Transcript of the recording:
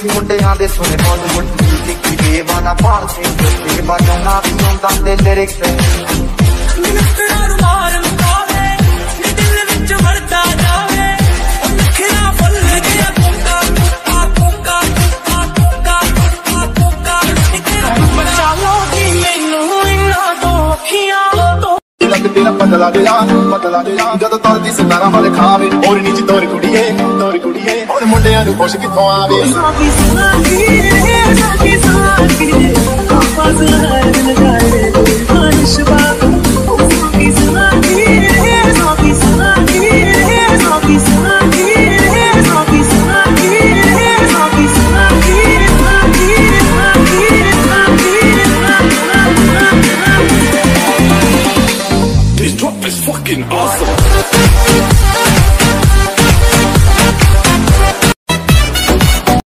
ਮੁੰਡਿਆਂ ਦੇ ਸੁਣੇ ਬਾਲੀਵੁੱਡ ਮਿਊਜ਼ਿਕ ਦੀ ਵਾਨਾ ਪਾਲਦੇ ਤੇ ਵਜਾਉਣਾ ਵੀ ਹੁੰਦਾ ਤੇ ਲਿਰਿਕਸ ਮਿੱਤਰਾਂ ਨੂੰ ਮਾਰ ਮੁਕਾਵੇ ਨੀ ਦਿਲ ਵਿੱਚ ਵੜਦਾ ਜਾਵੇ ਉਹ ਨਖਰਾ ਫੁੱਲ ਗਿਆ ਕੋਕਾ ਕੋਕਾ ਕੋਕਾ ਕੋਕਾ ਕੋਕਾ ਬਚਾ ਲੋ ਜੀ ਮੈਨੂੰ ਇਹਨਾਂ ਤੋਂ ਅੱਖੀਆਂ ਤੋਂ तेरा बदला गया जदों तरदी सितारा वाले खावे और नीच तोर कुड़िए और मुंडियां नूं खुश किथों आवे साकी साकी साकी साकी